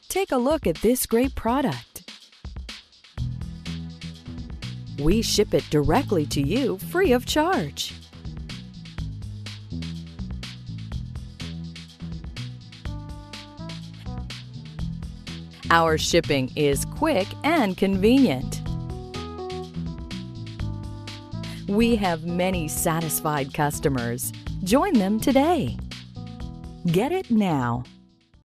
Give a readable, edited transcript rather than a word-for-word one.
Take a look at this great product. We ship it directly to you free of charge. Our shipping is quick and convenient. We have many satisfied customers. Join them today. Get it now.